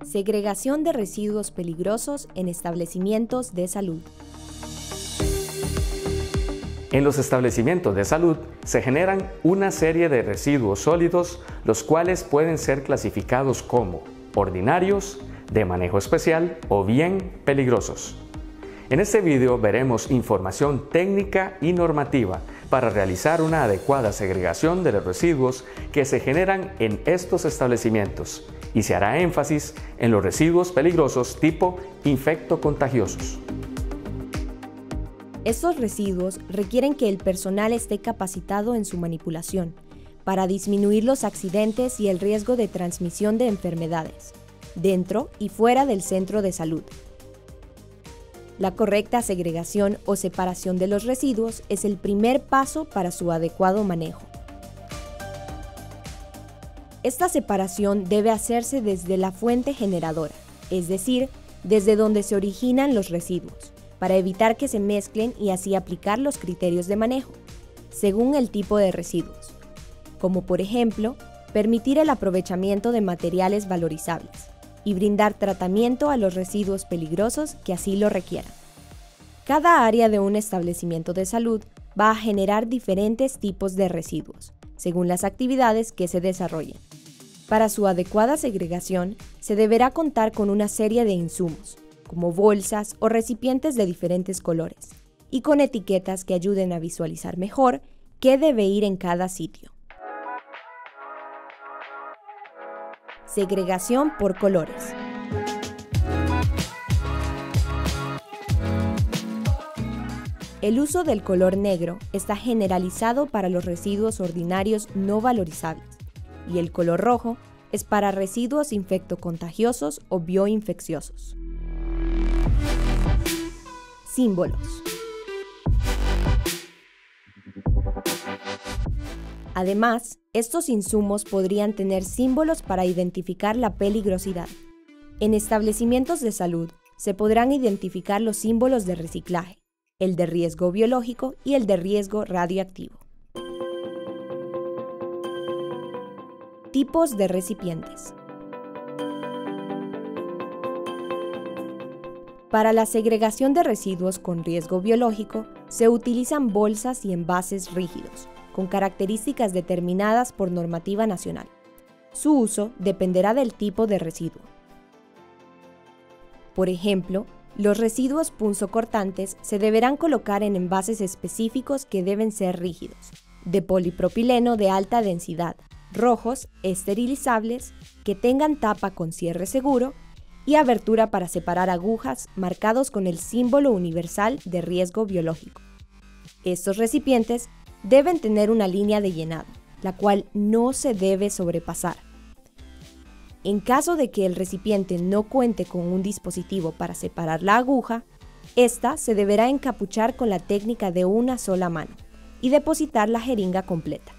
Segregación de residuos peligrosos en establecimientos de salud. En los establecimientos de salud se generan una serie de residuos sólidos, los cuales pueden ser clasificados como ordinarios, de manejo especial o bien peligrosos. En este video veremos información técnica y normativa para realizar una adecuada segregación de los residuos que se generan en estos establecimientos y se hará énfasis en los residuos peligrosos tipo infectocontagiosos. Estos residuos requieren que el personal esté capacitado en su manipulación para disminuir los accidentes y el riesgo de transmisión de enfermedades, dentro y fuera del centro de salud. La correcta segregación o separación de los residuos es el primer paso para su adecuado manejo. Esta separación debe hacerse desde la fuente generadora, es decir, desde donde se originan los residuos, para evitar que se mezclen y así aplicar los criterios de manejo, según el tipo de residuos, como por ejemplo, permitir el aprovechamiento de materiales valorizables y brindar tratamiento a los residuos peligrosos que así lo requieran. Cada área de un establecimiento de salud va a generar diferentes tipos de residuos, según las actividades que se desarrollen. Para su adecuada segregación, se deberá contar con una serie de insumos, como bolsas o recipientes de diferentes colores, y con etiquetas que ayuden a visualizar mejor qué debe ir en cada sitio. Segregación por colores. El uso del color negro está generalizado para los residuos ordinarios no valorizables y el color rojo es para residuos infectocontagiosos o bioinfecciosos. Símbolos. Además, estos insumos podrían tener símbolos para identificar la peligrosidad. En establecimientos de salud se podrán identificar los símbolos de reciclaje, el de riesgo biológico y el de riesgo radioactivo. Tipos de recipientes. Para la segregación de residuos con riesgo biológico, se utilizan bolsas y envases rígidos, con características determinadas por normativa nacional. Su uso dependerá del tipo de residuo. Por ejemplo, los residuos punzocortantes se deberán colocar en envases específicos que deben ser rígidos, de polipropileno de alta densidad, rojos, esterilizables, que tengan tapa con cierre seguro y abertura para separar agujas marcados con el símbolo universal de riesgo biológico. Estos recipientes deben tener una línea de llenado, la cual no se debe sobrepasar. En caso de que el recipiente no cuente con un dispositivo para separar la aguja, esta se deberá encapuchar con la técnica de una sola mano y depositar la jeringa completa.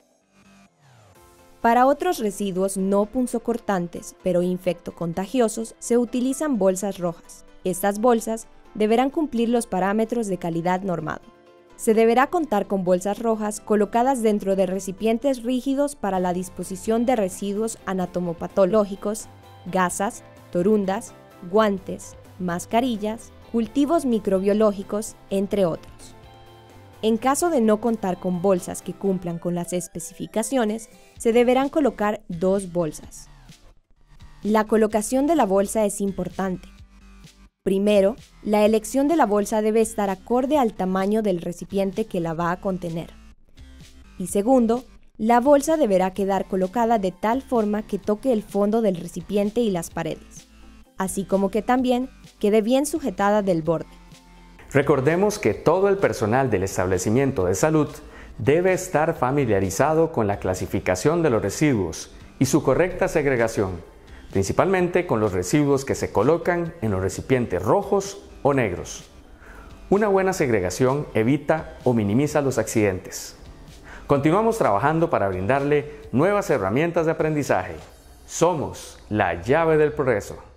Para otros residuos no punzocortantes, pero infectocontagiosos, se utilizan bolsas rojas. Estas bolsas deberán cumplir los parámetros de calidad normado. Se deberá contar con bolsas rojas colocadas dentro de recipientes rígidos para la disposición de residuos anatomopatológicos, gasas, torundas, guantes, mascarillas, cultivos microbiológicos, entre otros. En caso de no contar con bolsas que cumplan con las especificaciones, se deberán colocar 2 bolsas. La colocación de la bolsa es importante. Primero, la elección de la bolsa debe estar acorde al tamaño del recipiente que la va a contener. Y segundo, la bolsa deberá quedar colocada de tal forma que toque el fondo del recipiente y las paredes, así como que también quede bien sujetada del borde. Recordemos que todo el personal del establecimiento de salud debe estar familiarizado con la clasificación de los residuos y su correcta segregación, principalmente con los residuos que se colocan en los recipientes rojos o negros. Una buena segregación evita o minimiza los accidentes. Continuamos trabajando para brindarle nuevas herramientas de aprendizaje. Somos la llave del progreso.